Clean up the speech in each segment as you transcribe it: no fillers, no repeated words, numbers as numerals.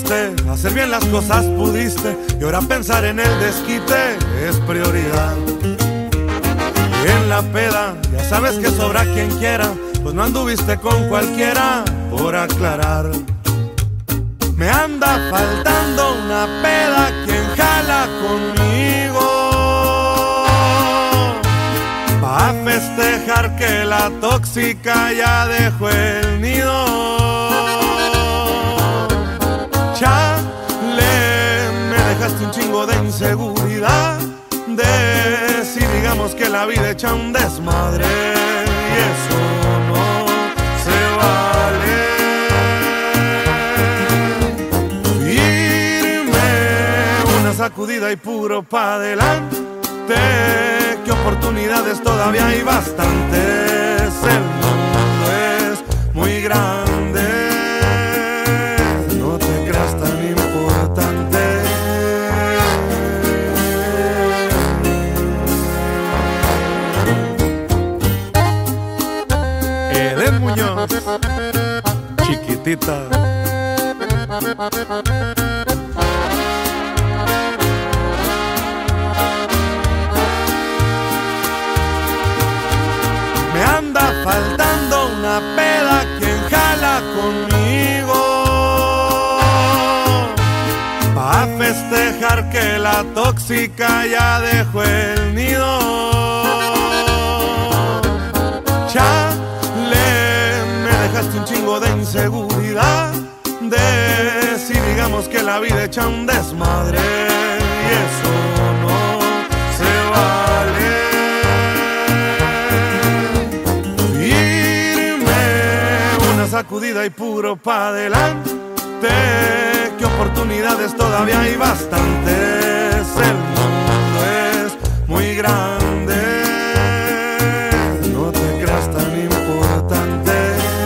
supiste, hacer bien las cosas pudiste, y ahora pensar en el desquite es prioridad. Y en la peda, ya sabes que sobra quien quiera, pues no anduviste con cualquiera, por aclarar. Me anda faltando una peda, quien jala conmigo, pa' festejar que la tóxica ya dejó el nido. Chale, me dejaste un chingo de inseguridad, de si digamos que la vida echa un desmadre, y eso no se vale. Firme, una sacudida y puro pa' adelante, que oportunidades todavía hay bastantes. El mundo es muy grande, no te creas tan importante. Eden Muñoz, chiquitita. Me anda faltando una peda, quien jala conmigo, pa' festejar que la tóxica ya dejó el nido. Chale, me dejaste un chingo de inseguridad, de si digamos que la vida echa un desmadre, y eso no se vale. Sacudida y puro pa' adelante, que oportunidades todavía hay bastantes. El mundo es muy grande, no te creas tan importante.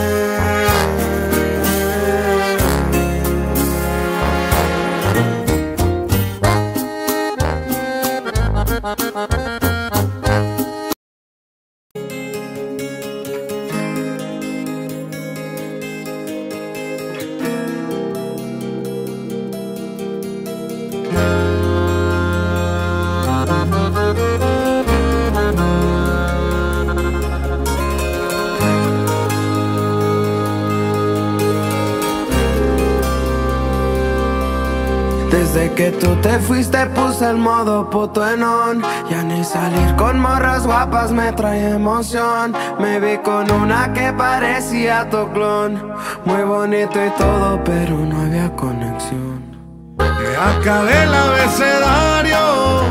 Desde que tú te fuiste puse el modo puto en on. Ya ni salir con morras guapas me trae emoción. Me vi con una que parecía tu clon, muy bonito y todo, pero no había conexión. Me acabé el abecedario,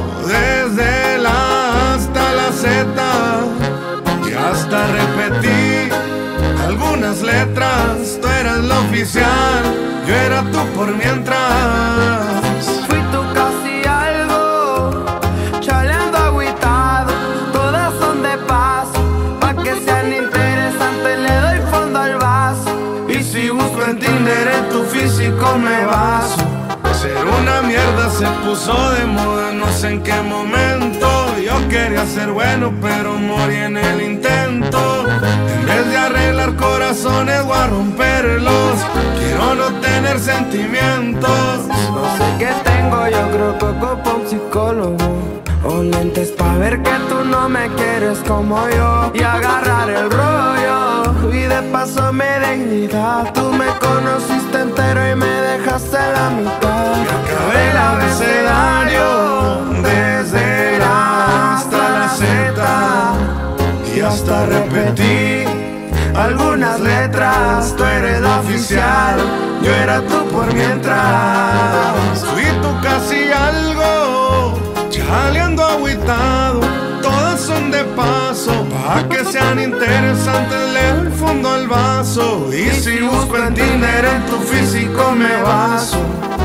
desde la A hasta la Z, y hasta repetí algunas letras. Tú eras la oficial, yo era tú por mientras. Fui tú casi algo, chaleando agüitado. Todas son de paso, pa' que sean interesantes le doy fondo al vaso. Y si busco en Tinder en tu físico me baso. Ser una mierda se puso de moda, no sé en qué momento. Yo quería ser bueno, pero morí en el intento. En vez de arreglar corazones voy a romperlos. Quiero no tener sentimientos. No sé qué tengo, yo creo que ocupo un psicólogo, o lentes pa' ver que tú no me quieres como yo, y agarrar el rollo, y de paso mi dignidad. Tú me conociste entero y me dejaste la mitad. Me acabé el abecedario, desde la A hasta la Z, y hasta repetí algunas letras. Tú eres la oficial, yo era tú por mientras. Fui tú casi algo, chaleando agüitado. Todas son de paso, pa' que sean interesantes le doy fondo al vaso. Y si busco en Tinder en tu físico me baso.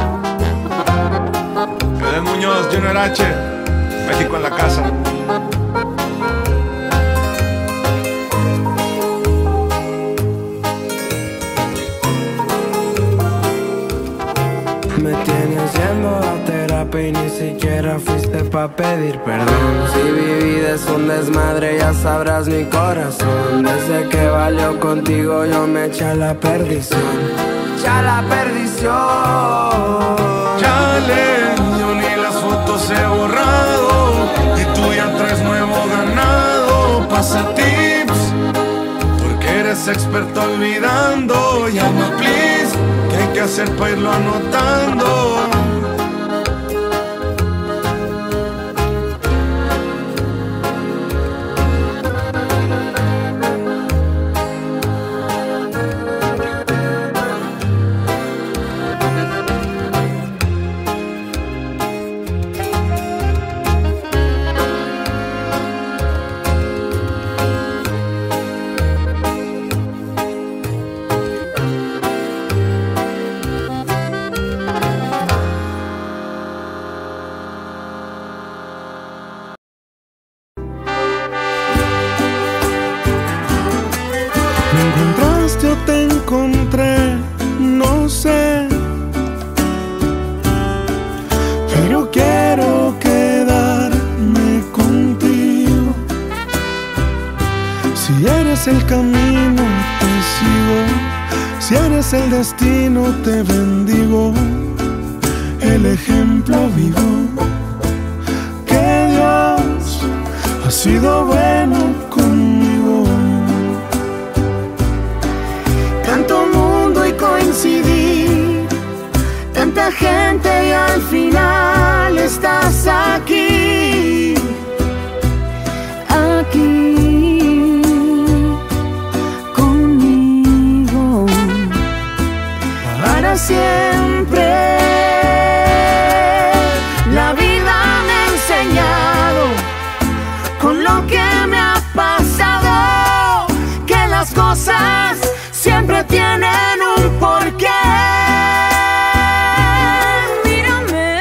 Eden Muñoz, Junior H, México en la casa. Me tienes yendo a terapia y ni siquiera fuiste pa' pedir perdón. Si mi vida es un desmadre, ya sabrás mi corazón. Desde que valió contigo yo me eché a la perdición. Ya la perdición. Chale, yo ni las fotos he borrado y tú ya traes nuevo ganado. Pasa tips, porque eres experto olvidando. Llama please, ¿qué hay que hacer para irlo anotando? Yo te encontré, no sé, pero quiero quedarme contigo. Si eres el camino, te sigo. Si eres el destino, te bendigo. El ejemplo vivo que Dios ha sido bueno conmigo. Tanto mundo y coincidir, tanta gente y al final estás aquí, aquí conmigo para siempre. La vida me ha enseñado con lo que me ha pasado que las cosas siempre tienen un porqué. Mírame,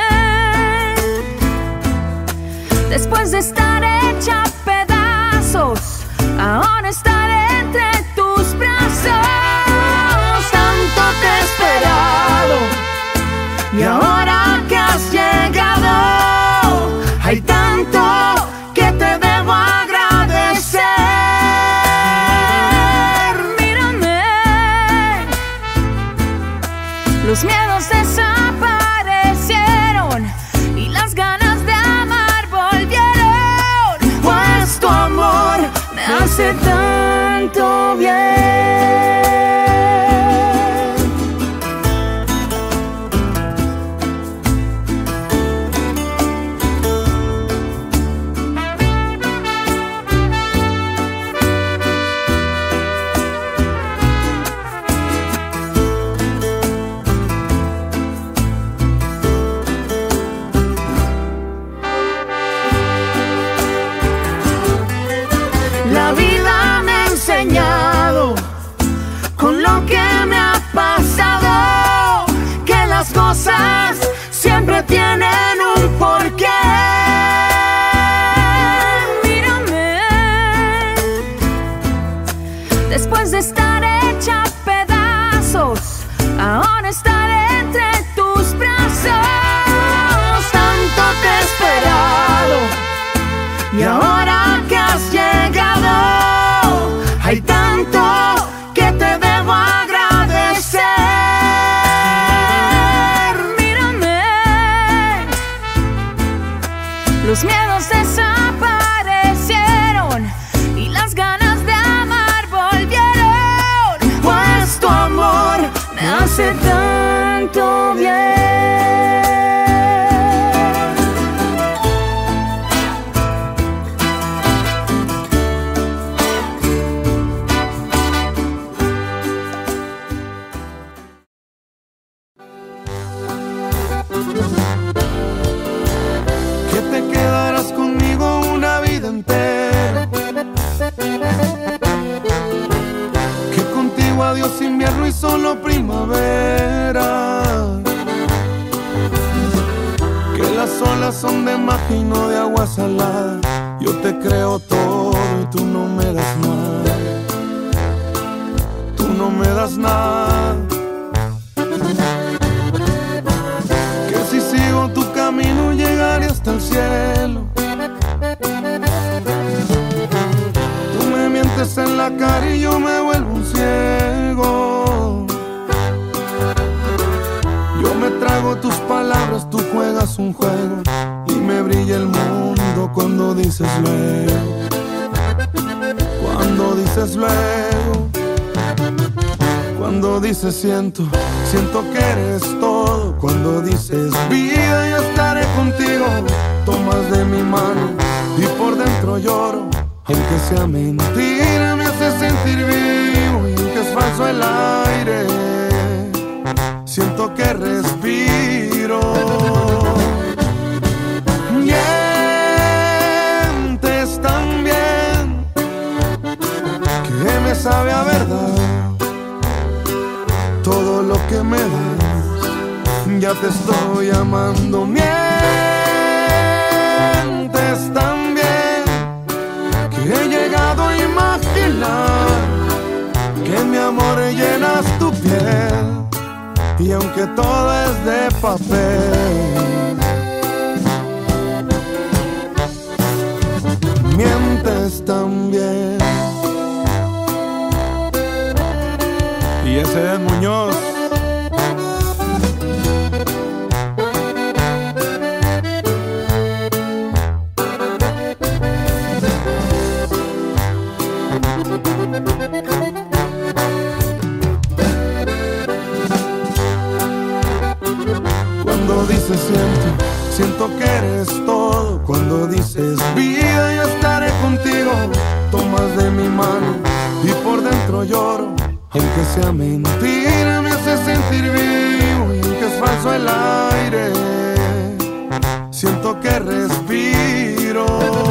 después de estar hecha a pedazos, ahora estaré entre tus brazos. Tanto te he esperado y ahora que has llegado, hay tanto que te debo agradecer. Los miedos desaparecieron y las ganas de amar volvieron, pues tu amor me hace tanto bien. La vida me ha enseñado con lo que me ha pasado que las cosas siempre tienen un porqué. Mírame, después de estar hecha a pedazos, ahora estaré entre tus brazos. Tanto te he esperado y ahora que has llegado, hay tanto que te debo agradecer. Mírame, los miedos desaparecieron y las ganas de amar volvieron, pues tu amor me hace tanto bien. Que te quedarás conmigo una vida entera, que contigo adiós invierno y solo primavera, que las olas son de magia y no de agua salada. Yo te creo todo y tú no me das nada, tú no me das nada. Que si sigo tu camino llegaré explicar y yo me vuelvo un ciego. Yo me trago tus palabras, tú juegas un juego y me brilla el mundo cuando dices luego. Cuando dices luego. Cuando dices siento, siento que eres todo. Cuando dices vida, yo estaré contigo. Tomas de mi mano y por dentro lloro. Aunque sea mentira, me hace sentir vivo. Y aunque es falso el aire, siento que respiro. Mientes tan bien que me sabe a verdad. Todo lo que me das, ya te estoy amando. Mientes tan bien que he llegado a imaginar que mi amor llenas tu piel. Y aunque todo es de papel, mientes tan bien. Y ese es Muñoz. Cuando dices siento que eres todo. Cuando dices vida, yo estaré contigo. Tomas de mi mano y por dentro lloro. Aunque sea mentira, me hace sentir vivo. Y aunque es falso el aire, siento que respiro.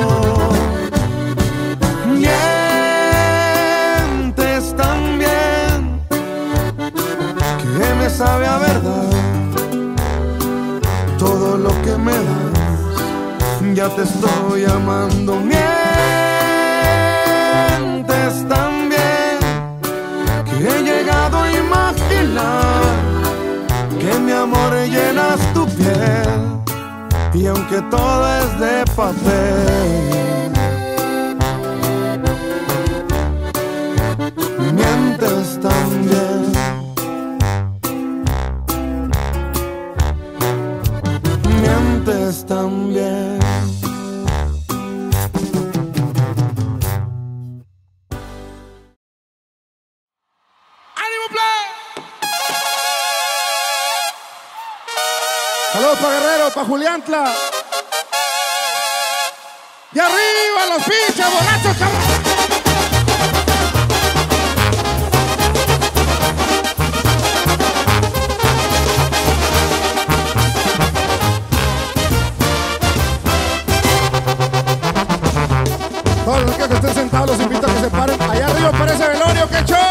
Mientes tan bien que me sabe a verdad. Todo lo que me das, ya te estoy amando. Mientes tan bien que he llegado a imaginar que mi amor llenas tu piel. Y aunque todo es de papel, mientes tan bien. Mientes tan bien. Saludos para Guerrero, para Juliantla. Y arriba los pinches borrachos, cabrón. Todos los que estén sentados los invito a que se paren. Allá arriba para ese velorio, ¡qué show!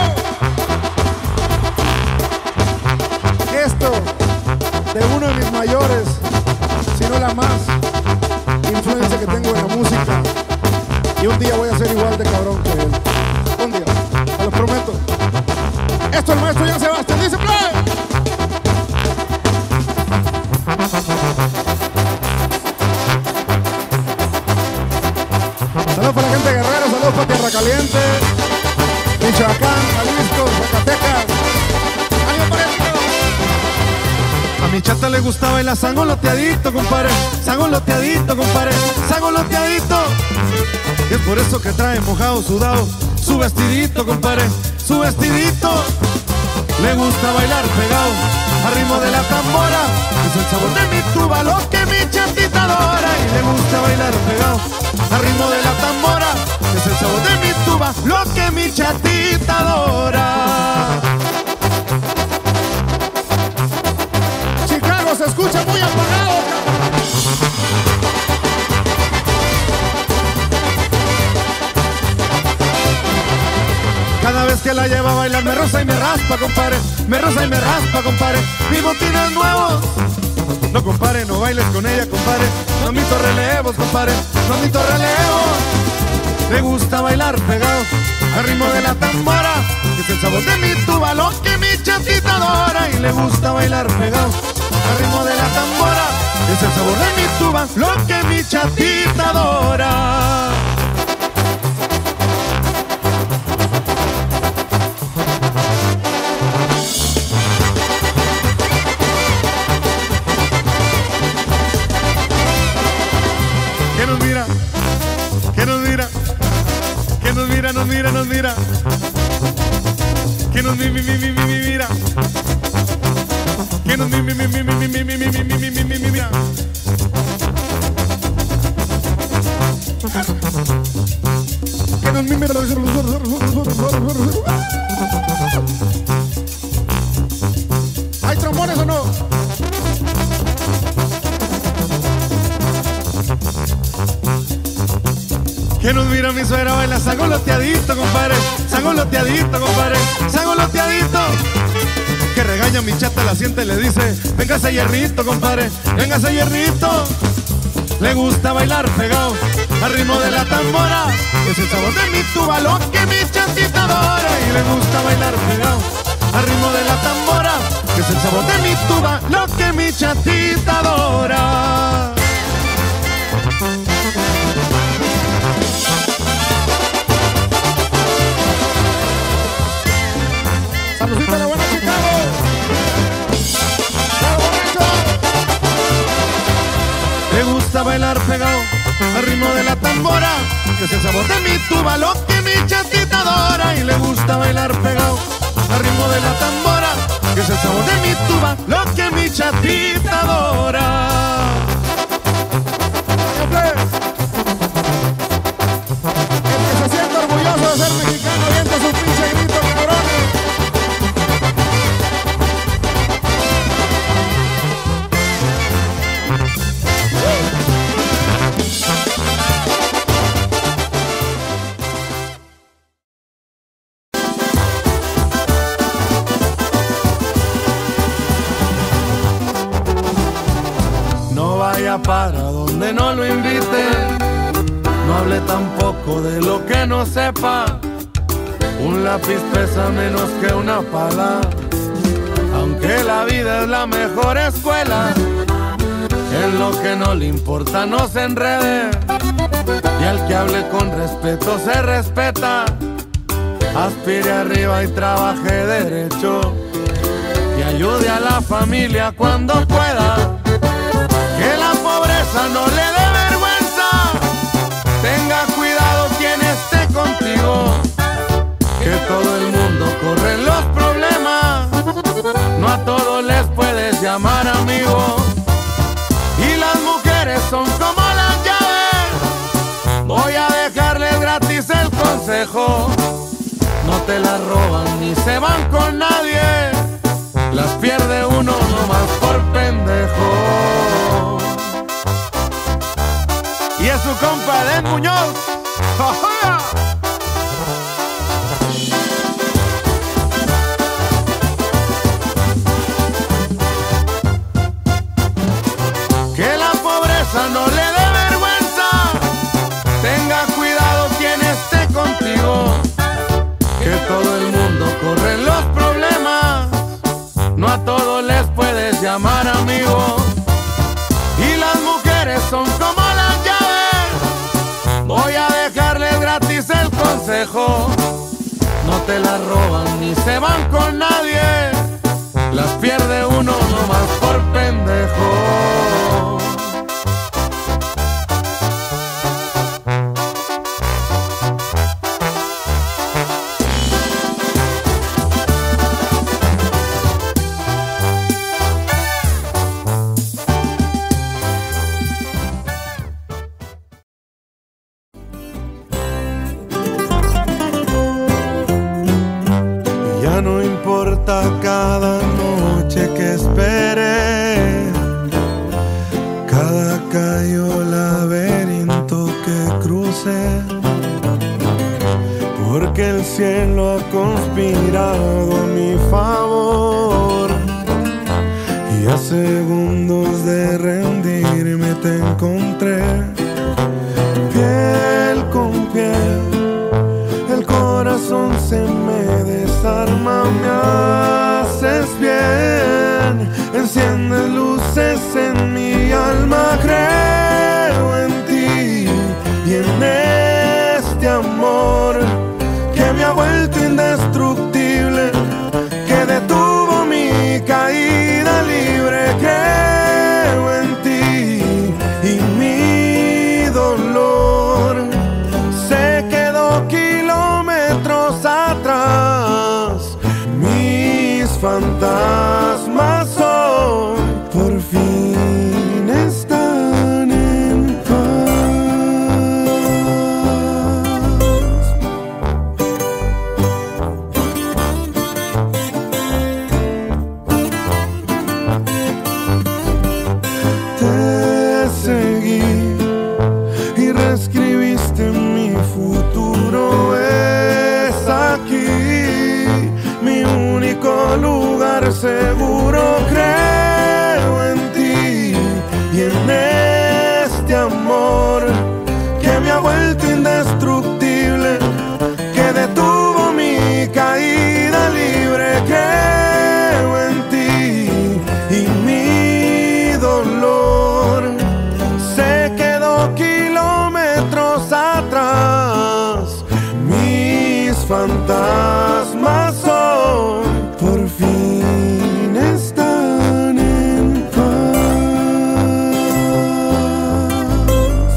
Esto de uno de mis mayores, si no la más, influencia que tengo en la música. Y un día voy a ser igual de cabrón que él. Un día, te lo prometo. Esto el maestro Jan Sebastián dice play. Saludos para la gente de Guerrero, saludos para Tierra Caliente, Michoacán, Jalisco, Zacatecas. ¡Ánimo para esto! A mi chata le gustaba el sangoloteadito, compadre. Sangoloteadito, compadre. Sangoloteadito. Y es por eso que trae mojado, sudado su vestidito, compadre. Su vestidito. Le gusta bailar pegado al ritmo de la tambora. Es el sabor de mi tuba, lo que mi chatita adora. Y le gusta bailar pegado al ritmo de la tambora. Es el sabor de mi tuba, lo que mi chatita adora. Chicago se escucha muy apagado. Cada vez que la lleva a bailar me roza y me raspa, compadre. Me roza y me raspa, compadre. Mis botines nuevos. No, compadre, no bailes con ella, compadre. No admito relevos, compadre. No admito relevos. Le gusta bailar pegado al ritmo de la tambora. Es el sabor de mi tuba, lo que mi chatita adora. Y le gusta bailar pegado al ritmo de la tambora. Es el sabor de mi tuba, lo que mi chatita adora. mira, que nos mira, que nos mira. Que nos mime. ¿Hay trombones o no? Que nos mira mi suegra baila sangoloteadito, compadre. Sangoloteadito, compadre. Sangoloteadito. Que regaña mi chata, la siente y le dice: véngase hierrito, compadre. Véngase hierrito. Le gusta bailar pegado al ritmo de la tambora. Es el sabor de mi tuba lo que mi chatita adora. Y le gusta bailar pegado al ritmo de la tambora. Es el sabor de mi tuba lo que mi chatita adora. Saludcita de la buena Chicago. Le gusta bailar pegado al ritmo de la tambora, que es el sabor de mi tuba lo que mi chatita adora. Y le gusta bailar pegado al ritmo de la tambora, que es el sabor de mi tuba lo que mi chatita adora. El que se siente orgulloso de ser mexicano, avienta su pinche grito, cabrones. Para donde no lo invite, no hable tampoco de lo que no sepa. Un lápiz pesa menos que una pala, aunque la vida es la mejor escuela. En lo que no le importa no se enrede, y al que hable con respeto se respeta. Aspire arriba y trabaje derecho, y ayude a la familia cuando pueda. Que la pobreza no le dé vergüenza, tenga cuidado quien esté contigo. Que todo el mundo corre en los problemas, no a todos les puedes llamar amigo. Y las mujeres son como las llaves, voy a dejarles gratis el consejo. No te las roban ni se van con nadie, las pierde uno nomás por pendejo. Y es su compa de Muñoz. ¡Ja! Que la pobreza no le dé vergüenza, tenga cuidado quien esté contigo. Que todo el mundo corre en los problemas, no a todos les puedes llamar amigo. Y las mujeres son como las llaves, voy a dejarles gratis el consejo. No te las roban ni se van con nadie, las pierde uno nomás por pendejo. No importa cada noche que esperé, cada calle o laberinto que crucé, porque el cielo ha conspirado a mi favor. Y a segundos de rendirme te encontré, piel con piel. El corazón se me desarma, me haces bien, enciendes luces en mi alma, creo en ti y en este amor que me ha vuelto indestructible, que detuvo mi caída libre, creo en ti y mi dolor se quedó kilómetros fantasmas hoy por fin están en paz.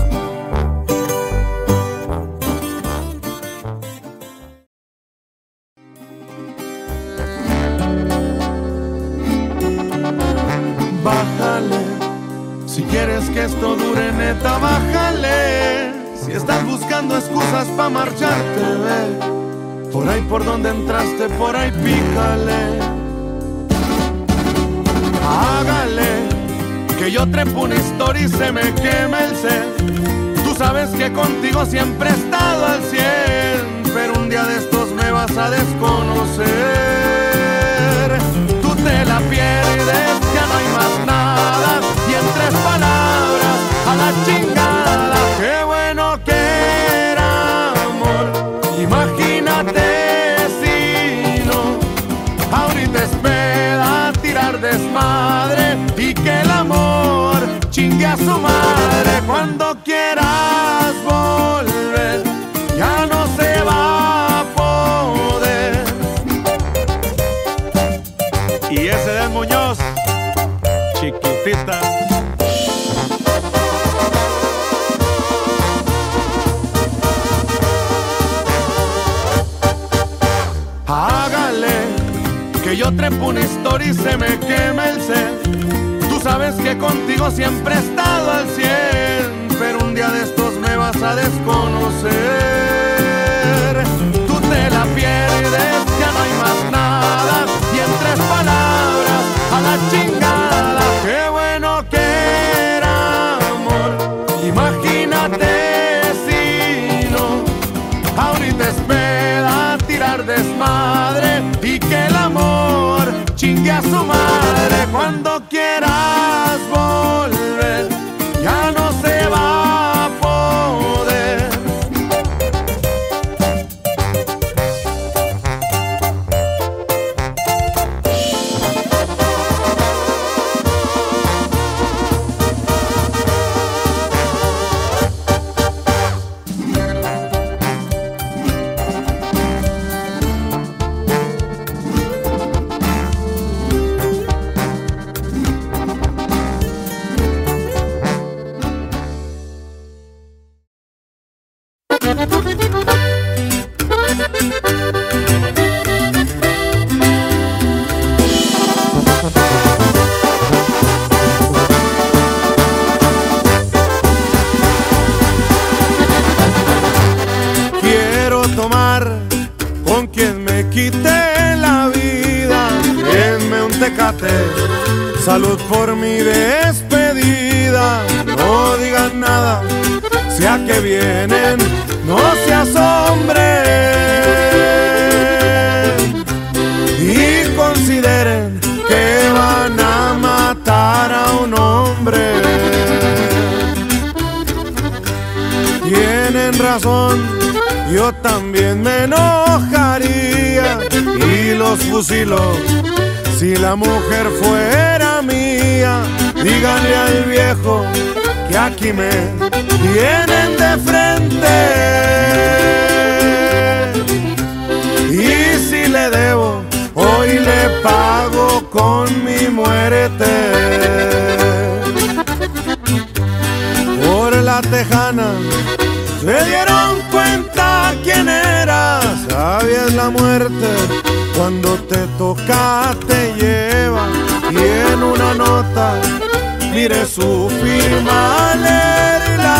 Bájale, si quieres que esto dure, neta, bájale. Si estás buscando excusas pa' marcharte, ve por ahí por donde entraste, por ahí pícale. Hágale, que yo trepo una historia y se me queme el ser. Tú sabes que contigo siempre he estado al 100, pero un día de estos me vas a desconocer. Tú te la pierdes, ya no hay más nada, y en 3 palabras a la chingada. Qué bueno que era amor, imagínate si no. Ahorita espera tirar desmadre y que el amor chingue a su madre. Cuando quieras volver, ya no se va a poder. Y ese de Muñoz, chiquitita. Hágale, que yo trepo una historia y se me queme el ser. Tú sabes que contigo siempre he estado al 100, pero un día de estos me vas a desconocer. Tú te la pierdes, ya no hay más nada, y en 3 palabras a la chingada. Qué bueno que era amor, imagínate si no. Ahorita espera tirar desmadre y que el amor chingue a su madre. Cuando quieras volver, ya no se va a poder. Quiero tomar con quien me quite la vida. Denme un Tecate, salud por mi despedida. No digan nada, sea que vienen, no se asombren y consideren que van a matar a un hombre. Tienen razón, yo también me enojaría y los fusilo si la mujer fuera mía. Díganle al viejo que aquí me tienen de frente, y si le debo, hoy le pago con mi muerte. Por la tejana se dieron cuenta quién era, sabías la muerte, cuando te toca te lleva, y en una nota mire su firma, leerla.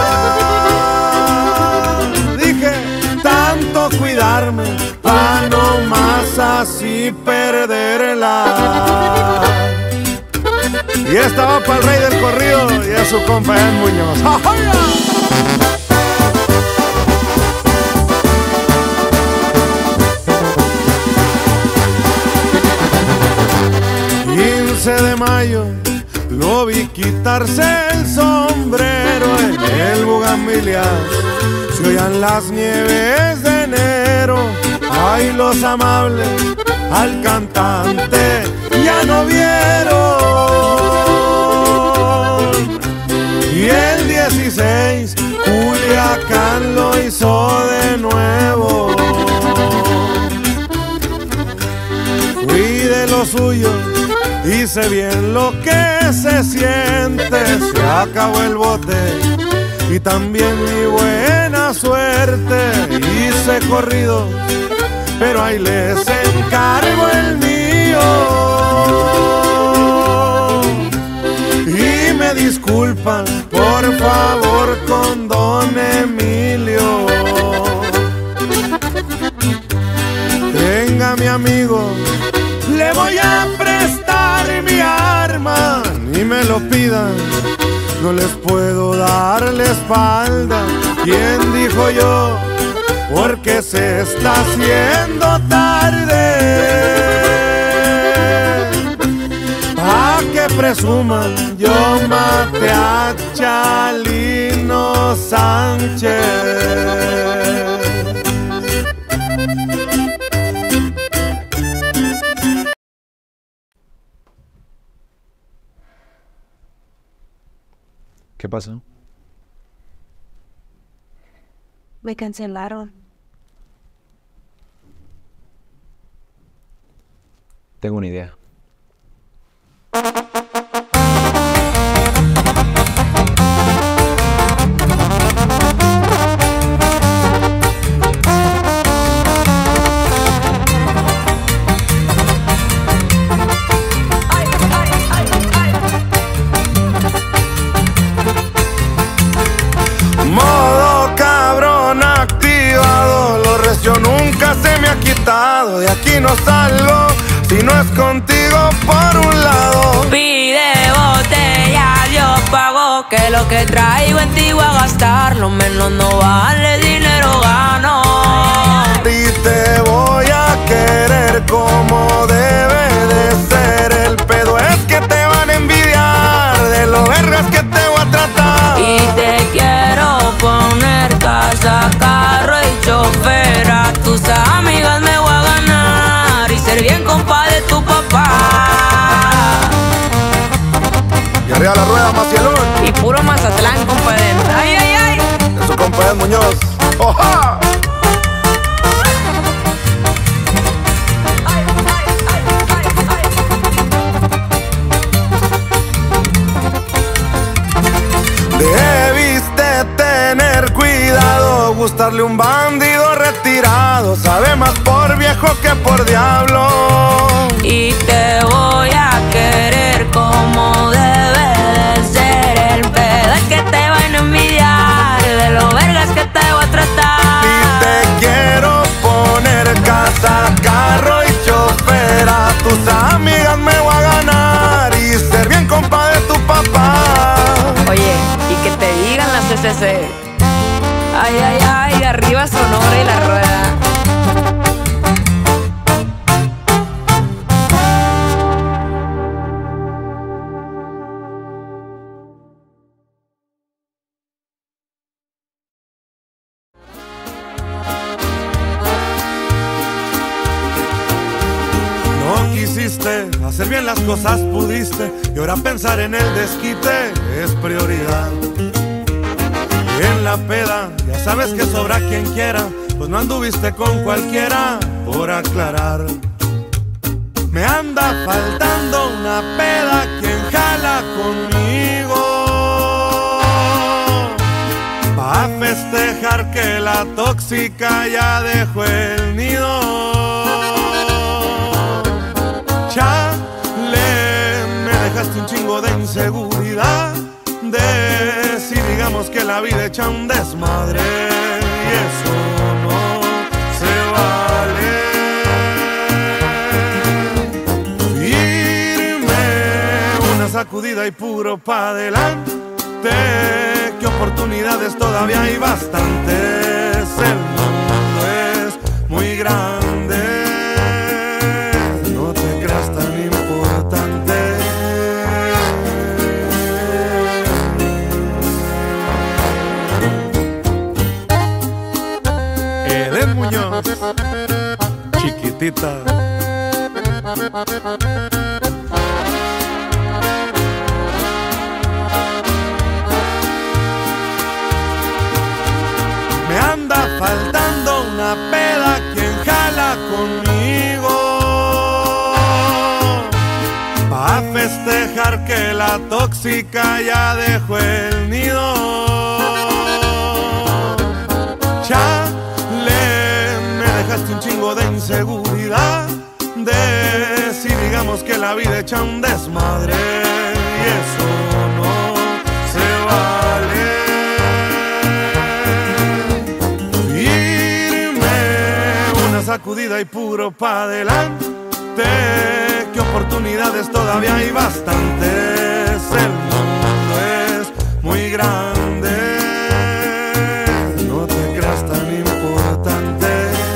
Dije, tanto cuidarme pa' no más así perderla. Y esta va para el rey del corrido y a su compa Jan Muñoz. ¡Ajoya! 15 de mayo lo vi quitarse el sombrero en el Bugambilias. Se oían las nieves de enero. Ay, los amables al cantante ya no vieron. Y el 16 Culiacán lo hizo de nuevo. lo suyo y sé bien lo que se siente. Se acabó el bote y también mi buena suerte. Hice corrido, pero ahí les encargo el mío. Y me disculpan, por favor, con don Emilio. Venga mi amigo, le voy a prestar mi arma. Ni me lo pidan, no les puedo dar la espalda. ¿Quién dijo yo? Porque se está haciendo tarde. Pa' que presuman, yo maté a Chalino Sánchez. ¿Qué pasó? Me cancelaron. Tengo una idea. Modo cabrón activado, lo recio nunca se me ha quitado. De aquí no salgo si no es contigo por un lado. Pide botella, yo pago, que lo que traigo en ti voy a gastar. Lo menos no vale, dinero gano. Y te voy a querer como debe de ser. El pedo es que te van a envidiar de lo vergas que te voy a tratar. Y te quiero poner casa, carro y chofer. A tus amigas me voy a ganar y ser bien compa de tu papá. Y arriba la rueda, Macielón. Y puro Mazatlán, compadre. Ay, ay, ay. De su compadre Muñoz. ¡Oja! Debiste tener cuidado, gustarle un bandido retirado. Sabe más por viejo que por diablo. Y te voy a querer como debe de ser. El pedo es que te van a envidiar de lo vergas que te voy a tratar. Y te quiero poner casa, carro y chofer. A tus amigas me voy a ganar y ser bien compa de tu papá. Oye, y que te digan las CCC. Ay, ay, ay, arriba Sonora y la rueda. No quisiste hacer bien las cosas, pudiste, y ahora pensar en el desquite es prioridad. Y en la peda, ya sabes que sobra quien quiera, pues no anduviste con cualquiera, por aclarar. Me anda faltando una peda, quien jala conmigo, pa' festejar que la tóxica ya dejó el nido. Chale, me dejaste un chingo de inseguridad, de si digamos que la vida echa un desmadre, y eso no se vale. Firme, una sacudida y puro pa' adelante, que oportunidades todavía hay bastantes. El mundo es muy grande, no te creas tan importante. Eden Muñoz, chiquitita. Me anda faltando una peda, quien jala conmigo, pensar que la tóxica ya dejó el nido. Chale, me dejaste un chingo de inseguridad. De si digamos que la vida echa un desmadre y eso no se vale. Irme una sacudida y puro pa' adelante. ¿Qué oportunidades? Todavía hay bastantes. El mundo es muy grande. No te creas tan importante.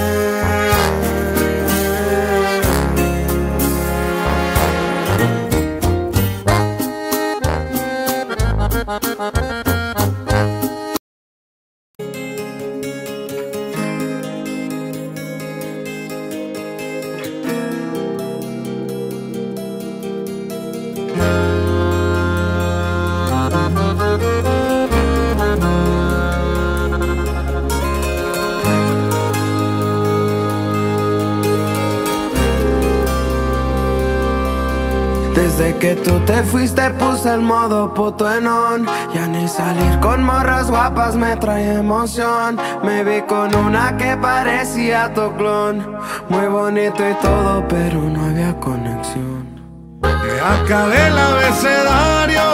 Desde que tú te fuiste puse el modo puto en on. Ya ni salir con morras guapas me trae emoción. Me vi con una que parecía tu clon. Muy bonito y todo, pero no había conexión. Me acabé el abecedario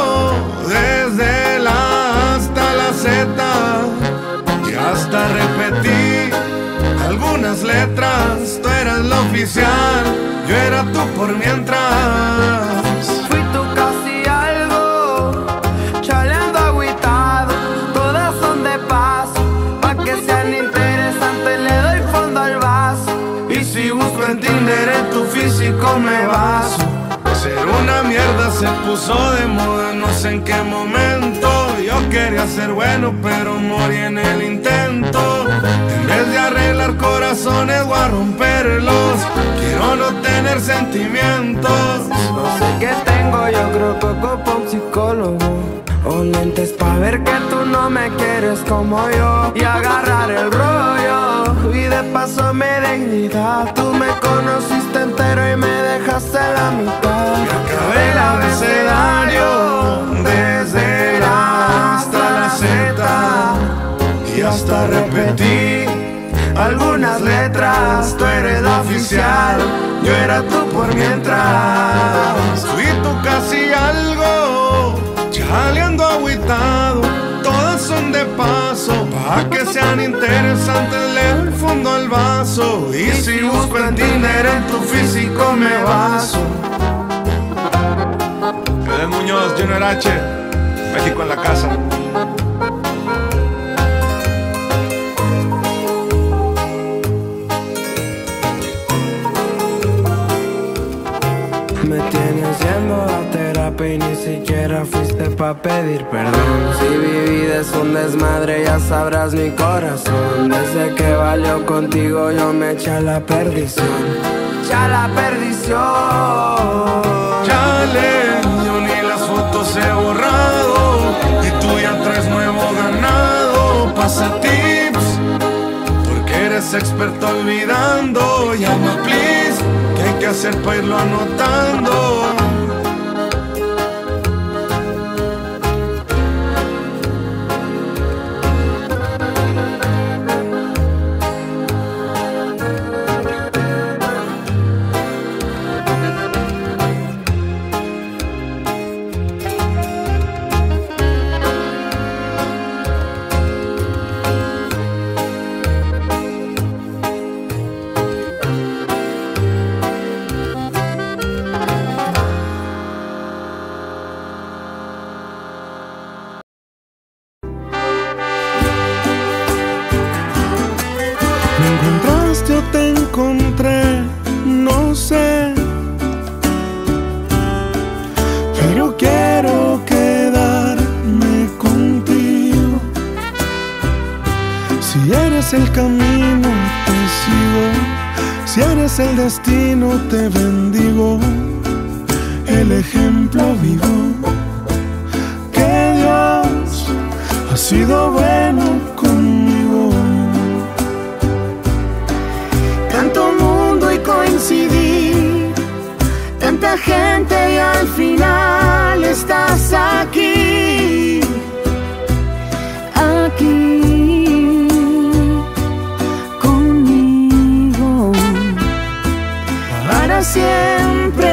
desde la A hasta la Z. Y hasta repetí algunas letras. Tú eras la oficial, yo era tú por mientras. Fui tú casi algo, chaleando agüitado. Todas son de paso, pa' que sean interesantes le doy fondo al vaso. Y si busco en Tinder en tu físico me baso. Ser una mierda se puso de moda, no sé en qué momento. Yo quería ser bueno, pero morí en el intento. En vez de arreglar corazones voy a romperlos. Quiero no tener sentimientos. No sé qué tengo, yo creo que ocupo un psicólogo. O lentes pa' ver que tú no me quieres como yo. Y agarrar el rollo, y de paso me dignidad. Tú me conociste entero y me dejaste la mitad. Me acabé el abecedario desde la A hasta la Z. Y hasta repetí algunas letras. Tú eres la oficial, yo era tú por mientras. Fui tú casi algo, chaleando agüitado. Todas son de paso, pa' que sean interesantes le doy fondo al vaso. Y si busco en Tinder en tu físico me baso. Fidel Muñoz, Junior H, México en la casa. Me tienes yendo a terapia y ni siquiera fuiste pa' pedir perdón. Si mi vida es un desmadre ya sabrás mi corazón. Desde que valió contigo yo me eché a la perdición. Ya la perdición. Chale, yo ni las fotos he borrado. Y tú ya traes nuevo ganado. Pasa tips, porque eres experto olvidando. Llama please, ¿qué hay que hacer para irlo anotando? Yo te encontré, no sé, pero quiero quedarme contigo. Si eres el camino, te sigo. Si eres el destino, te bendigo. El ejemplo vivo que Dios ha sido bueno conmigo. Tanto mundo y coincidir, tanta gente y al final siempre.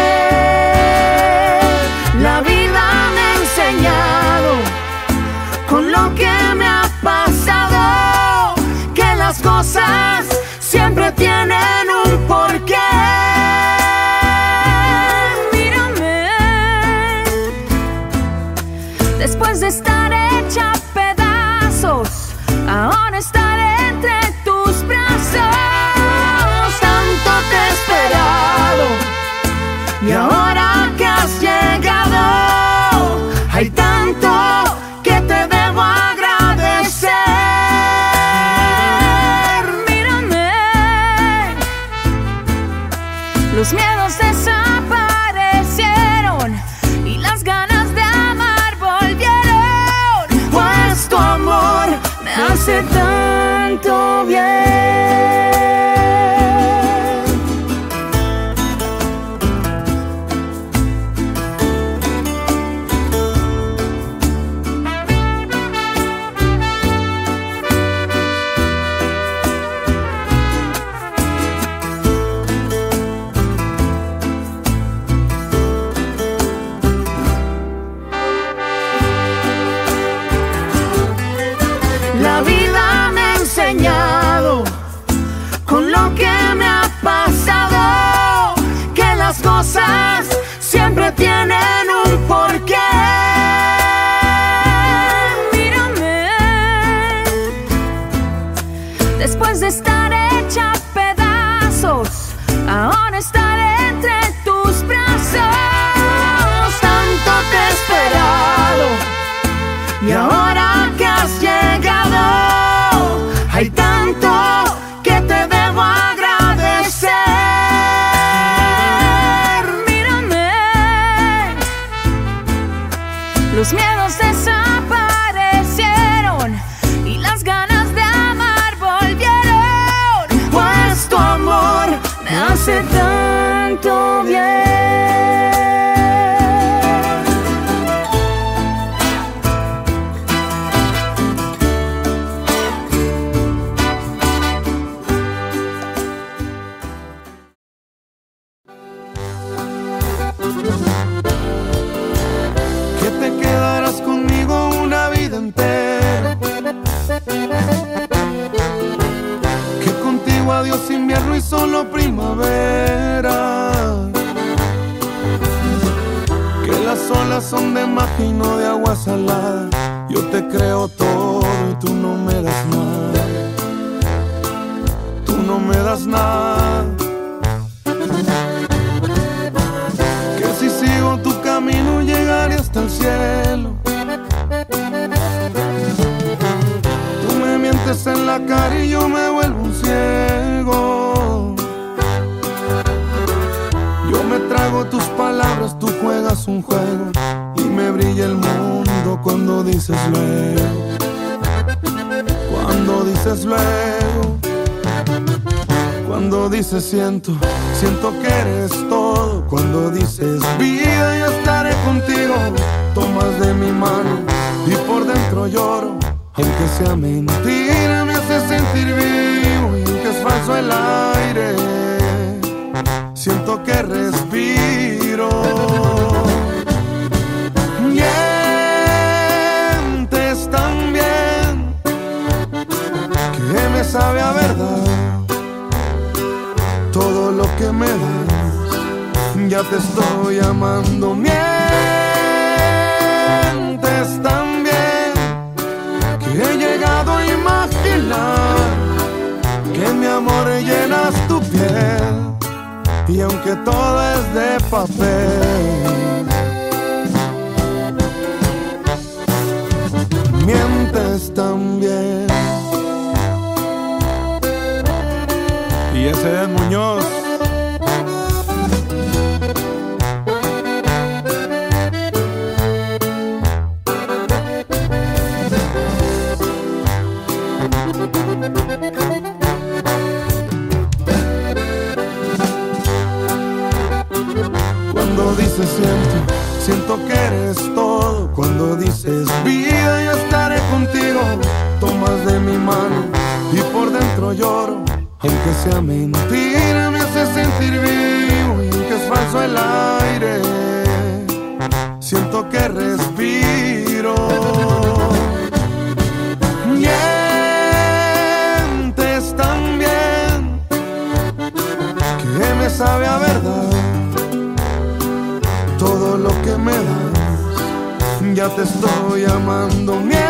La vida me ha enseñado, con lo que me ha pasado, que las cosas siempre tienen un porqué. Mírame, después de estar hecha pedazos, ahora estaré entre tus brazos. Tanto te he esperado y ahora que has llegado, hay tanto que te debo agradecer. Mírame, los miedos desaparecieron y las ganas de amar volvieron, pues tu amor me hace tanto bien. La vida me ha enseñado, con lo que me ha pasado, que las cosas siempre tienen un porqué. Mírame, después de estar hecha pedazos, ahora estaré entre tus brazos. Tanto te he esperado y ahora que has llegado, hay tanto que te debo agradecer. Mírame, los miedos desaparecieron y las ganas de amar volvieron, pues tu amor me hace tanto bien. Que te quedarás conmigo una vida entera, que contigo adiós invierno y solo primavera, que las olas son de magia y no de agua salada. Yo te creo todo y tú no me das nada, tú no me das nada. Que si sigo tu camino llegaré hasta el cielo. Tú me mientes en la cara y yo me vuelvo un ciego. Yo me trago tus palabras, tú juegas un juego y me brilla el mundo cuando dices luego. Cuando dices luego. Cuando dices siento, siento que eres todo. Cuando dices vida yo estaré contigo. Tomas de mi mano y por dentro lloro. Aunque sea mentira me hace sentir vivo y aunque es falso el aire, siento que respiro. Mientes tan bien que me sabe a verdad. Todo lo que me das, ya te estoy amando. Mientes tan bien que he llegado a imaginar que mi amor llenas tu piel. Y aunque todo es de papel, mientes tan bien. Y ese es Muñoz. Cuando dices siento que eres todo. Cuando dices vida yo estaré contigo. Tomas de mi mano y por dentro lloro. Aunque sea mentira me hace sentir bien. me sabe a verdad. Todo lo que me das, ya te estoy amando. Mientes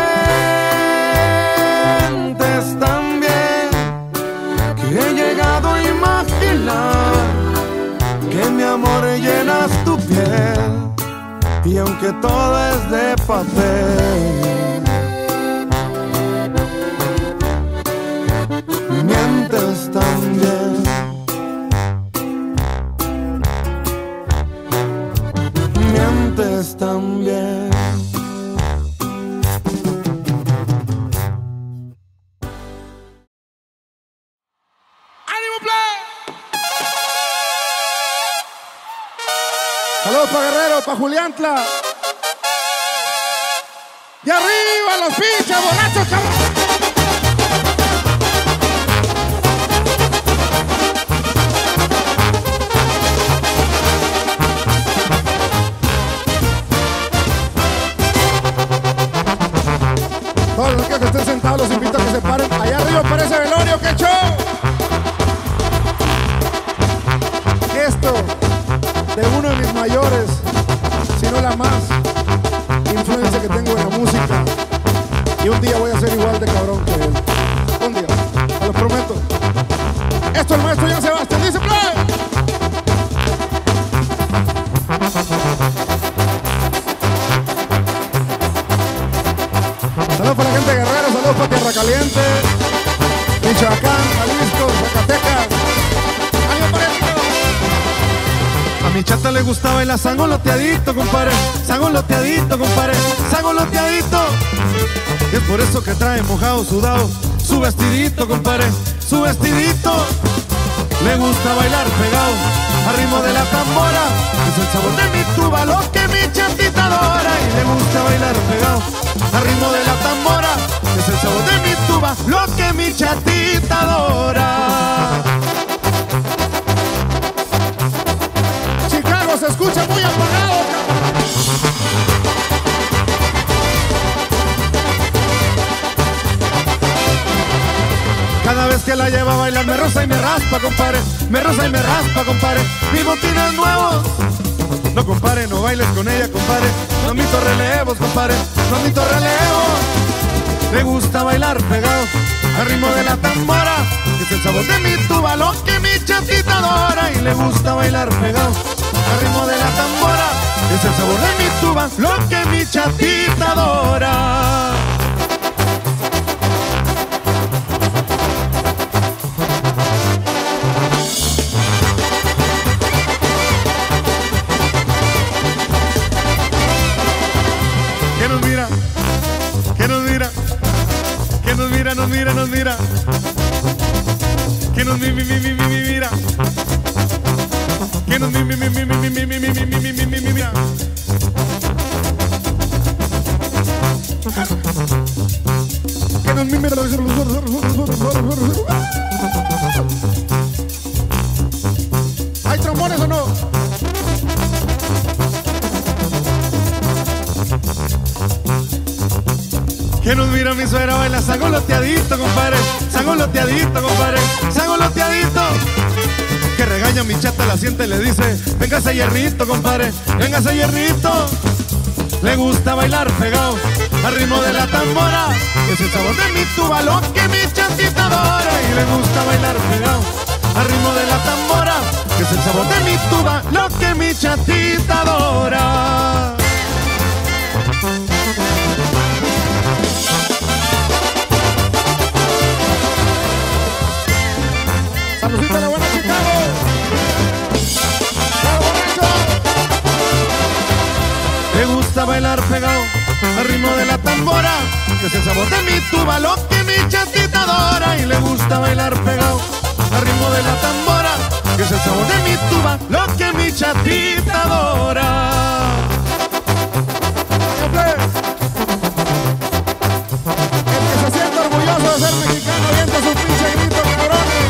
tan bien que he llegado a imaginar que mi amor llenas tu piel, y aunque todo es de papel, mientes tan bien. Mientes tan bien. Saludos para Guerrero, para Juliantla. Y arriba los pinches borrachos, cabrón. Todos los que estén sentados los invito a que se paren. Allá arriba para ese velorio, ¡qué show! Esto de uno de mis mayores, si no la más, influencia que tengo en la música. Y un día voy a ser igual de cabrón que él. Un día, te lo prometo. Esto el maestro Joan Sebastián dice play. Saludos para la gente de Guerrero, saludos para Tierra Caliente, Michoacán, Jalisco, Zacatecas. ¡Ánimo para esto! A mi chata le gustaba el sangoloteadito, compadre. Sangoloteadito, compadre. Sangoloteadito. Y es por eso que trae mojado, sudado su vestidito, compadre. Su vestidito. Le gusta bailar pegado al ritmo de la tambora. Es el sabor de mi tuba, lo que mi chatita adora. Y le gusta bailar pegado al ritmo de la tambora. Es el sabor de mi tuba, lo que mi chatita adora. Chicago se escucha muy apagado, Cada vez que la lleva a bailar me roza y me raspa, compadre. Me roza y me raspa, compadre. Mis botines nuevos. No, compadre, no bailes con ella, compadre. No admito relevos, compadre. No admito relevos. Le gusta bailar pegado al ritmo de la tambora. Es el sabor de mi tuba, lo que mi chatita adora. Y le gusta bailar pegado al ritmo de la tambora. Es el sabor de mi tuba, lo que mi chatita adora. Nos mira, que nos mira, que nos mira, que nos mira. ¿hay trombones o no? Que nos mira mi suegra baila sangoloteadito, compadre. Sangoloteadito, compadre. Sangoloteadito. Que regaña mi chata, la siente y le dice: véngase hierrito, compadre. Véngase hierrito. Le gusta bailar pegado al ritmo de la tambora. Es el sabor de mi tuba, lo que mi chatita adora. Y le gusta bailar pegado al ritmo de la tambora. Es el sabor de mi tuba, lo que mi chatita adora. Saludcita de la buena Chicago. Le gusta bailar pegado al ritmo de la tambora. Es el sabor de mi tuba, lo que mi chatita adora. Y le gusta bailar pegado al ritmo de la tambora. Es el sabor de mi tuba, lo que mi chatita adora. El que se siente orgulloso de ser mexicano, avienta su pinche grito, cabrones.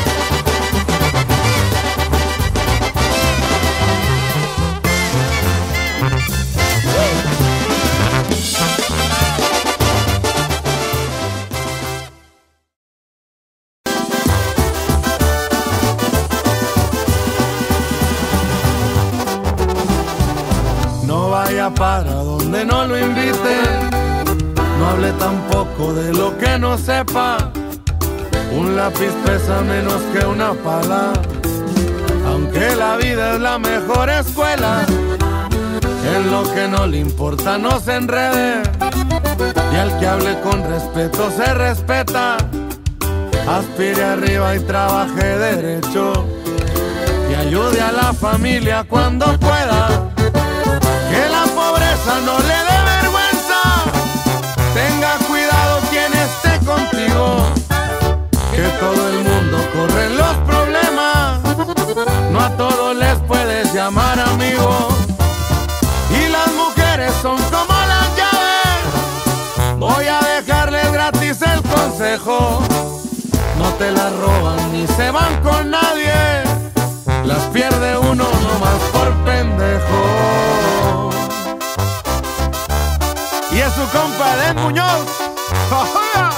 vaya para donde no lo invite. No hable tampoco de lo que no sepa. Un lápiz pesa menos que una pala. Aunque la vida es la mejor escuela, en lo que no le importa no se enrede. Y al que hable con respeto se respeta. Aspire arriba y trabaje derecho. Y ayude a la familia cuando pueda. Que la pobreza no le dé vergüenza. Tenga cuidado quien esté contigo. Que todo el mundo corre en los problemas. No a todos les puedes llamar amigo. Y las mujeres son como las llaves. Voy a dejarles gratis el consejo. No te las roban ni se van con nadie. Las pierde uno nomás por pendejo. Y es su compa de Muñoz. ¡Ja!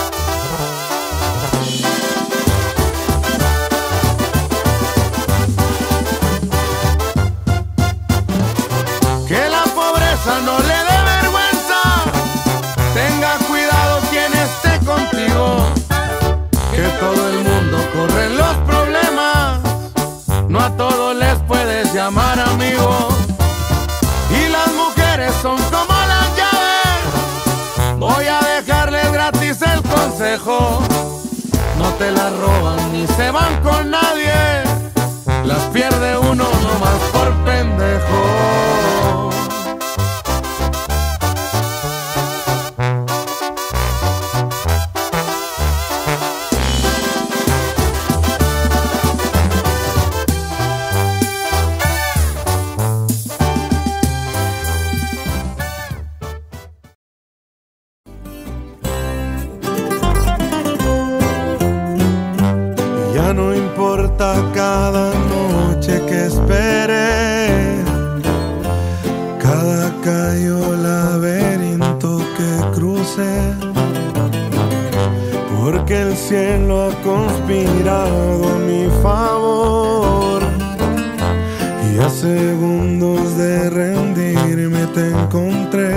Que la pobreza no le dé vergüenza. Tenga cuidado quien esté contigo. Que todo el mundo corre en los problemas. No a todos les puedes llamar amigo. Y las mujeres son como las llaves. Voy a dejarles gratis el consejo. No te las roban ni se van con nadie. Las pierde uno nomás por pendejo. Ya no importa cada noche que esperé, cada calle o laberinto que crucé, porque el cielo ha conspirado a mi favor. Y a segundos de rendirme te encontré,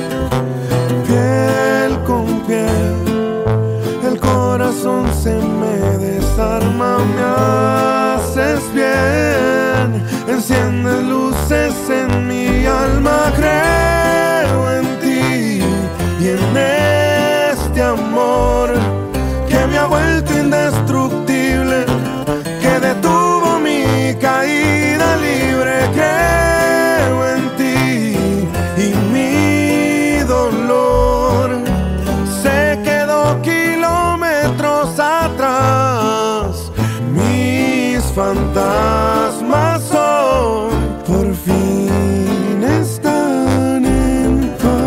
piel con piel. El corazón se me desarma, me haces bien. Enciendes luces en mi alma, creo en ti y en este amor que me ha vuelto indestructible, que detuvo mi caída libre. Creo en ti y mi dolor se quedó kilómetros atrás. Mis fantasmas hoy por fin están en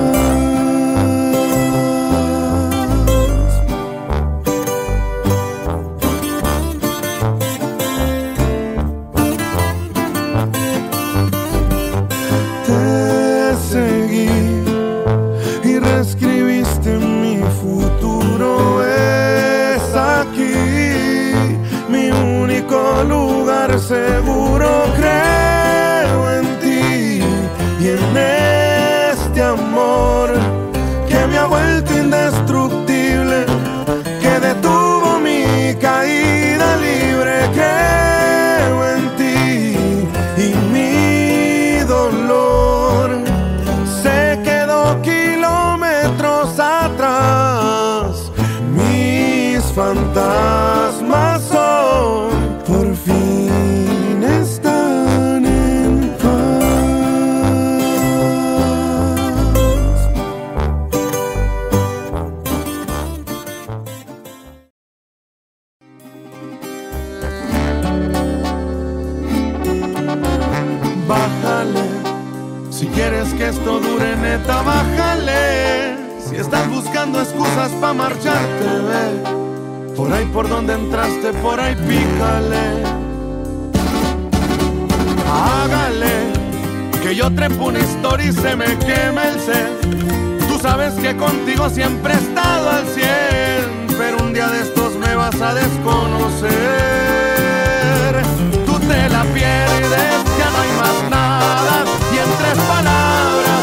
paz. Te seguí y reescribiste mi futuro. Es aquí mi único lugar seguro. Creo en ti y en este amor que me ha vuelto indestructible, que detuvo mi caída libre. Creo en ti y mi dolor se quedó kilómetros atrás. Mis fantasmas hoy por fin están en paz. Bájale, si quieres que esto dure neta, bájale. Si estás buscando excusas pa' marcharte, ve por ahí por donde entraste, por ahí pícale. Hágale, que yo trepo una historia y se me quema el ser. Tú sabes que contigo siempre he estado al 100, pero un día de estos me vas a desconocer. Tú te la pierdes, ya no hay más nada, y en 3 palabras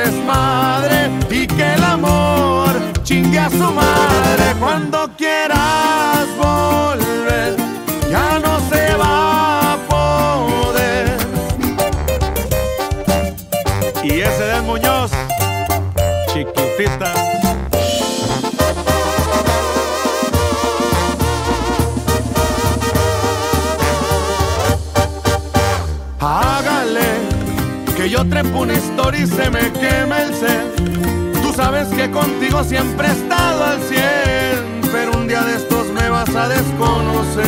desmadre y que el amor chingue a su madre. Cuando quieras volver, ya no se va a poder. Y ese de Muñoz, chiquitita. Hágale, que yo trepo una historia y se me quema el ser. Tú sabes que contigo siempre he estado al 100, pero un día de estos me vas a desconocer.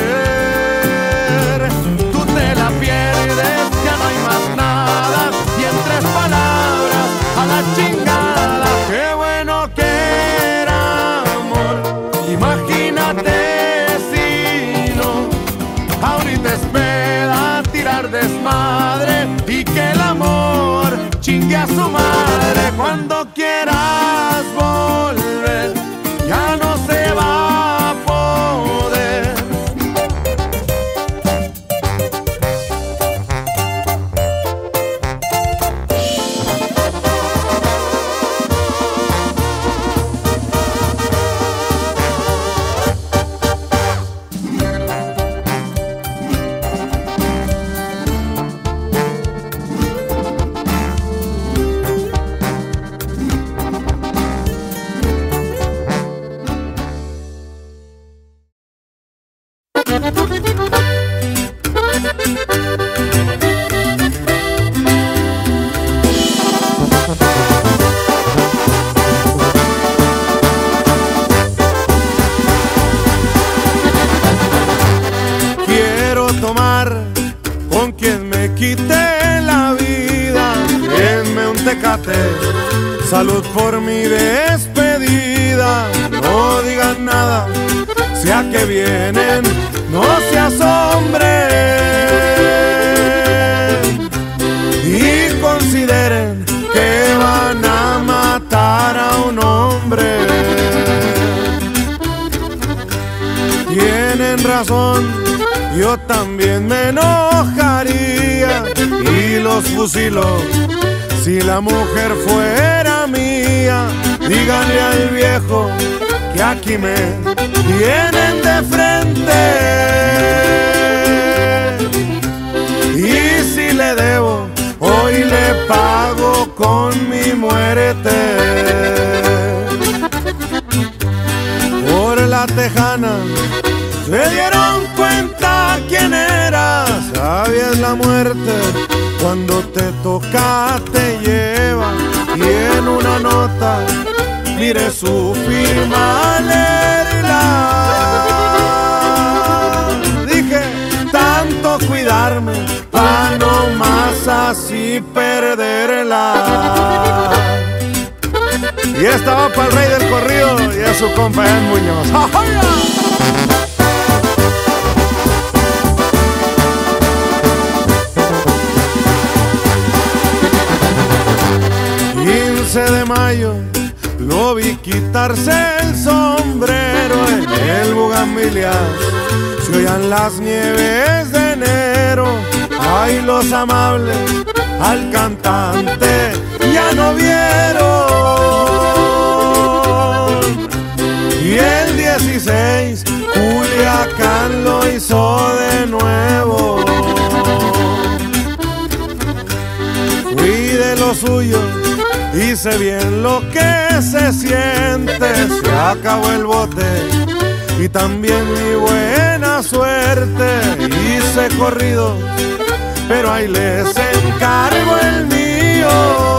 Tú te la pierdes, ya no hay más nada, y en 3 palabras a la chingada. Qué bueno que era amor, imagínate si no. Ahorita espera tirar desmadre y que el amor chingue a su madre. Cuando quieras volver, ya no se va a poder. Quiero tomar con quien me quite la vida. Denme un Tecate, salud por mi despedida. No digan nada, sea que vienen, no se asombren y consideren que van a matar a un hombre. Tienen razón, yo también me enojaría y los fusilo si la mujer fuera mía. Díganle al viejo que aquí me vienen de frente, y si le debo, hoy le pago con mi muerte. Por la tejana se dieron cuenta quién era, sabías la muerte, cuando te toca te lleva, y en una nota mire su firma, leerla. Dije, tanto cuidarme pa' no más así perderla. Y esta va para el rey del corrido y a su compa Jan Muñoz. ¡Ajoya! 15 de mayo lo vi quitarse el sombrero en el Bugambilias. Se oían las nieves de enero. Ay, los amables al cantante ya no vieron. Y el 16 Culiacán lo hizo de nuevo. Fui de los suyos, hice bien lo que se siente. Se acabó el bote y también mi buena suerte. Hice corrido, pero ahí les encargo el mío.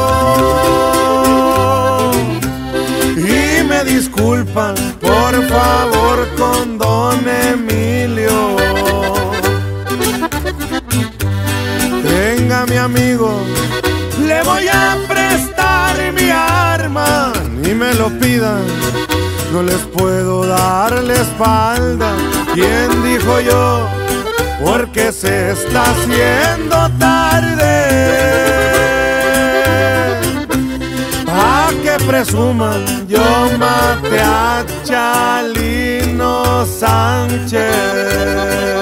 Y me disculpan, por favor, con don Emilio. Tenga mi amigo, le voy a prestar mi arma, ni me lo pidan, no les puedo dar la espalda. ¿Quién dijo yo? Porque se está haciendo tarde. Pa' que presuman, yo maté a Chalino Sánchez.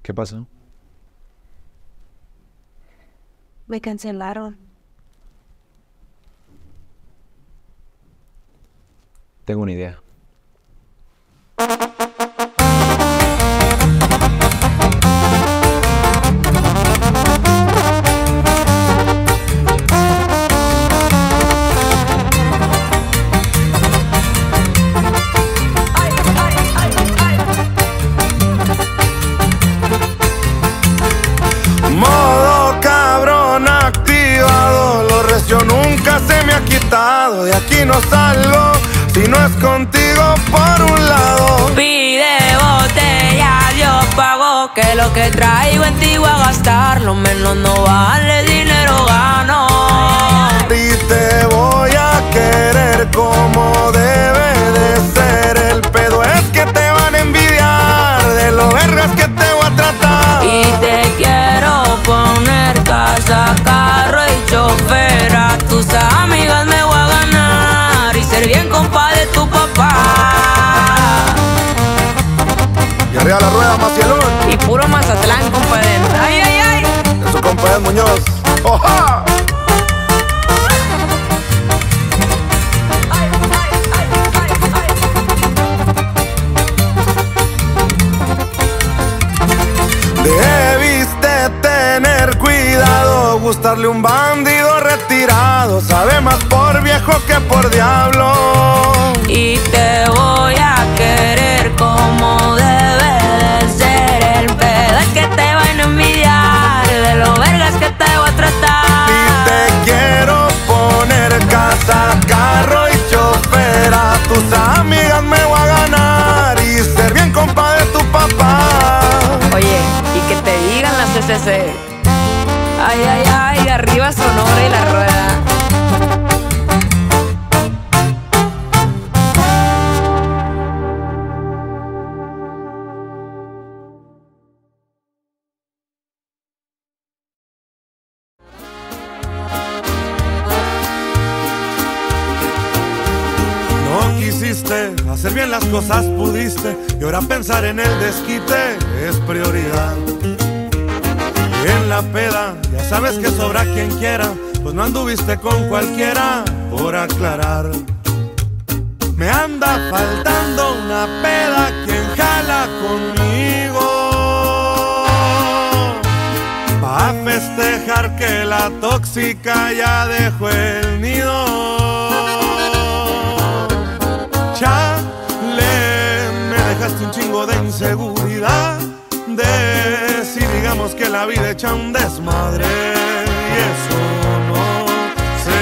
¿Qué pasó? Me cancelaron. Tengo una idea. Modo cabrón activado, lo recio nunca se me ha quitado. De aquí no salgo si no es contigo por un lado. Pide botella, yo pago, que lo que traigo en ti voy a gastar. Lo menos no vale, dinero gano. Y te voy a querer como debe de ser. El pedo es que te van a envidiar de lo vergas que te voy a tratar. Y te quiero poner casa, carro y chofer. A tus amigas me voy a ganar y ser bien compa de tu papá. Y arriba la rueda, Macielón. Y puro Mazatlán, compadre. Ay, ay, ay. Eso, compadre Muñoz. ¡Oja! Debiste tener cuidado, gustarle un bandido retirado. Sabe más por viejo que por diablo. Y te voy a querer como debe de ser. El pedo es que te van a envidiar de lo vergas que te voy a tratar. Y te quiero poner casa, carro y chofer. A tus amigas me voy a ganar y ser bien compa de tu papá. Oye, y que te digan las CCC. Ay, ay, ay, arriba Sonora y la rueda. No quisiste hacer bien las cosas, pudiste, y ahora pensar en el desquite es prioridad. Y en la peda, ya sabes que sobra quien quiera, pues no anduviste con cualquiera, por aclarar. Me anda faltando una peda, quien jala conmigo, pa' festejar que la tóxica ya dejó el nido. Chale, me dejaste un chingo de inseguridad, de si digamos que la vida echa un desmadre, y eso no se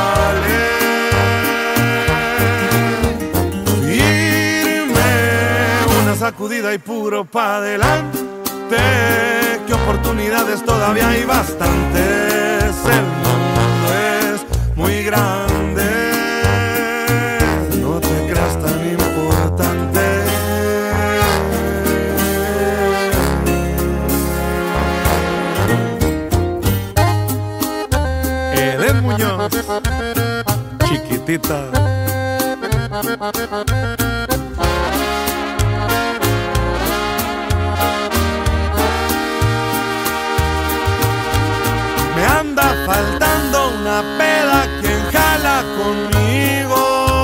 vale. Irme una sacudida y puro pa' adelante, que oportunidades todavía hay bastantes. El mundo es muy grande, no te creas tan importante. Eden Muñoz, chiquitita. Me anda faltando una peda, quien jala conmigo,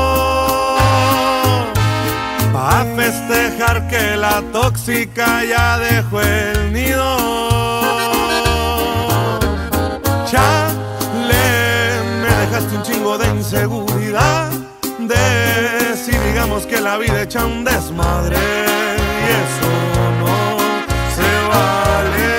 pa' festejar que la tóxica ya dejó el nido. Chale, me dejaste un chingo de inseguridad, de si digamos que la vida echa un desmadre, y eso no se vale.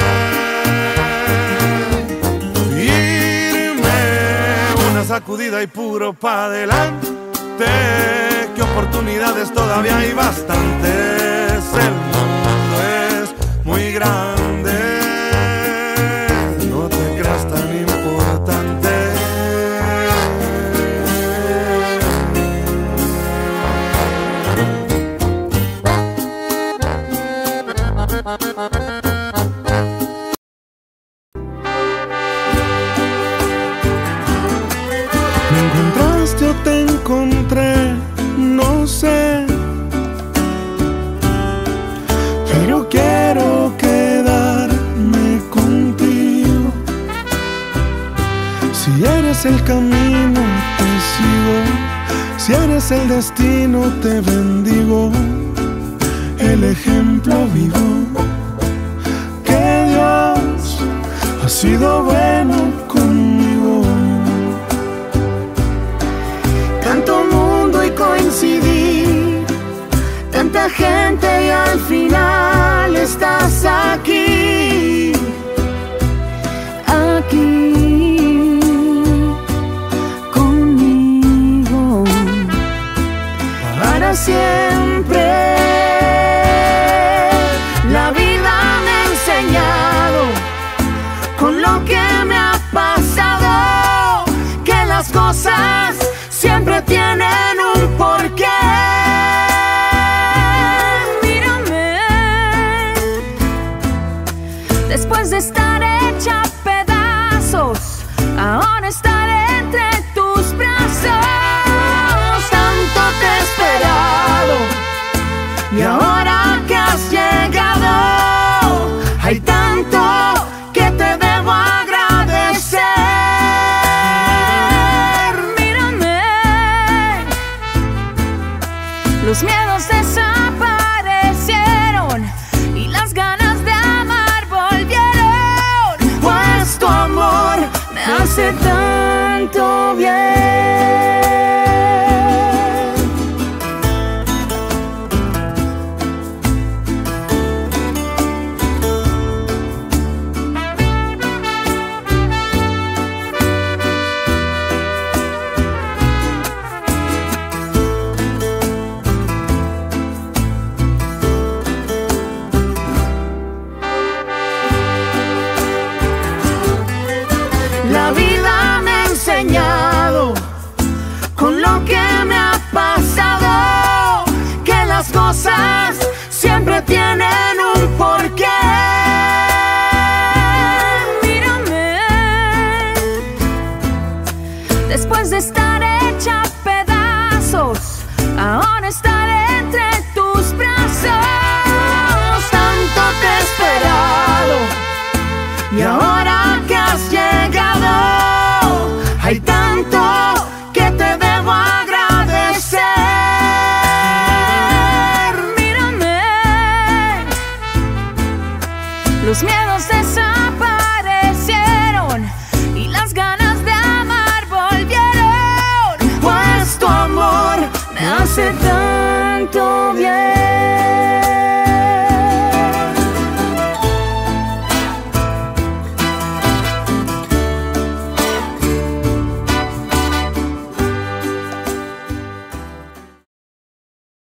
Sacudida y puro pa' adelante, que oportunidades todavía hay bastantes. El mundo es muy grande, no te creas tan importante. Me encontraste o te encontré, sé, pero quiero que eres el camino, te sigo. Si eres el destino, te bendigo. El ejemplo vivo que Dios ha sido bueno conmigo. Tanto mundo y coincidir, tanta gente y al final estás aquí, aquí conmigo para siempre. La vida me ha enseñado con lo que me ha pasado que las cosas siempre tienen un porqué. Mírame, después de estar hecha pedazos, ahora estaré entre tus brazos. Tanto te he esperado y ahora que has llegado, hay tanto que te debo agradecer. Los miedos desaparecieron y las ganas de amar volvieron, pues tu amor me hace tanto bien. La vida me ha enseñado con lo que me ha pasado que las cosas siempre tienen un porqué. Mírame, después de estar hecha pedazos, ahora estaré entre tus brazos. Tanto te he esperado y ahora que has llegado, hay tanto que te debo agradecer. Mírame, los miedos